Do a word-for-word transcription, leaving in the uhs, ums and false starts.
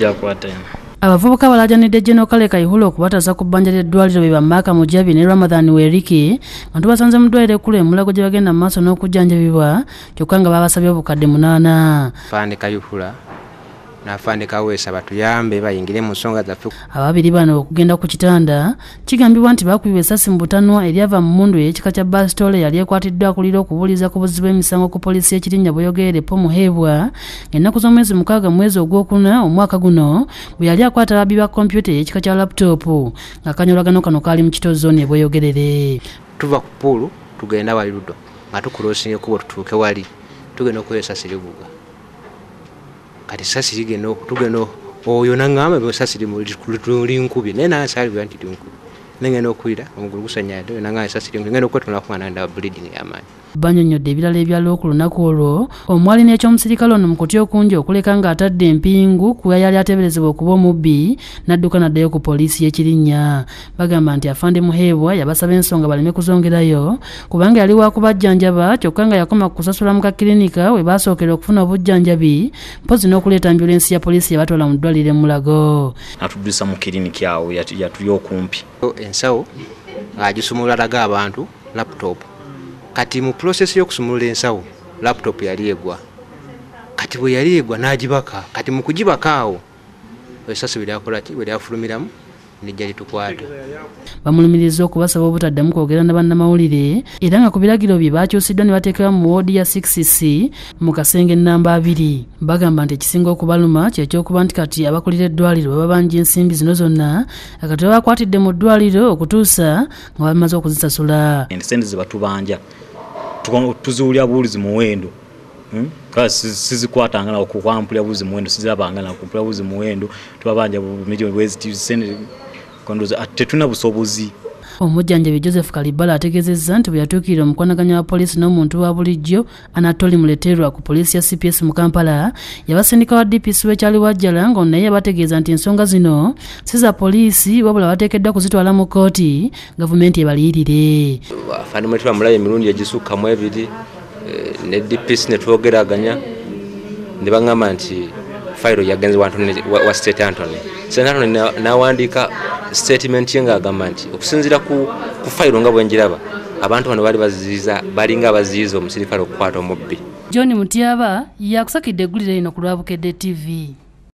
jakwata abavubuka balaajanidde Omuserikale Kayihura okubataza ku bbanja ly'eddwaliro be bamaka Mujabi ne Ramadhan Weriki bantu basanze mu ddwaliro ekkulu e Mulago gye bagenda mu maaso n'okujjanjabibwa kyokka nga babasabye obukadde munaana. Fande Kayihura n'afande Kaweesa batuyambe bayingire mu nsonga zaffe. Ababiri bano okugenda ku kitanda kigambibwa nti baakubibwa essasi mu butanwa eryava mu mmundu ey'ekika kya basitole yali ekwatiddwa akulira okubuuliza ku buzibu bw'emisango ku poliisi y'Ekirinnya Bweyogerere po Muheebwa ng'ennaku z'omwezi mukaaga mu mwezi ogwokuna omwaka guno bwe yali akwata ababbi ba kompyuta ey'ekika kya laputopu ng'akanyolagano kano kaali mu Kito zooni e Bweyogerere. Tuva ku puulu tugenda wali Ludo nga tukuloosinga ekkubo tutuuke wali tugenda okukola essasi libuga. Kati sasi ligeno tugeno oyo nangamba besasi linkubye naye nansali byanti linkubye nengeno okwira omugulu gusanyade nangamba sasi linkubye ngeno kwetula kwana nda bleeding yamanyi. Banyonyodde ebirala ebyalo ku lunaku olwo omwali n'ekyomuserikale ono mu kutya okungi okuleka nga atadde empingu ku yali ateeberezebwa okuba omubbi n'adduka n'addayo ku poliisi y'Ekirinnya. Bagamba nti afande Muheebwa yabasaba ensonga baleme kuzongerayo kubanga yali wakubajjanjaba kyokka nga yakoma ku kusasula mu kakirinika we baasookera okufuna obujjanjabi mpozi n'okuleeta ambulensi ya poliisi yabatwala mu ddwaliro e Mulago. Natuddusa mu kiriniki awo yatuli okumpi. Ensawo agisumulula alaga abantu laptop. Kati mu process y'okusumulula ensawo laptop yali egwa. Kati bwe yali egwa n'agibaka. Kati mu kugibaka awo essasi bwe lyakola ki bwe lyafulumiramu nijja litukwata. Bamulumiriza okubasaba obutaddamu kwogera na bannamawulire era nga ku biragiro bye baakyusiddwa ne bateekebwa mu woodi ya six C mu kasenge nnamba abiri. Bagamba nti ekisinga okubaluma kyekyokuba nti kati abakulira eddwaliro baba banja ensimbi zino zonna akati bakwatidde mu ddwaliro okutuusa nga bamaze okuzisasula. Ensente ze batubanja tuzuulya buulizi muwendo Hmm? Kasi sizikwatanga na okwampulya buzi muwendo sizabanga na okumpulya buzi muwendo tubabanja bumijo bwezi tisene kondoza tetuna busobozi. Omujjanjabi Joseph Kalibala ategeezezza nti bwe yatuukirira omukwanaganya wa poliisi n'omuntu wa bulijjo Anatoli Muleterwa ku poliisi ya C P S mu Kampala yabasindika wa D P C w'ekyali Wajjala nga naye yabategeeza nti ensonga zino si za poliisi wabula bateekeddwa kuzitwala mu kkooti gavumenti ebaliyirire. Afande Muleterwa mulaye emirundi egisukka mu ebiri ne D P C ne twogeraganya ne bangamba nti fayiro yagenze wa State Anthony. State Anthony n'awandiika statement yenga agamba nti okusinziira ku ku fayiro nga bwenjiraba abantu bano bali baziiza balinga abaziiza omuserikale okukwata omubbi. John Mutyaba yakusakidde eggulire lino ku Lwabukedde T V.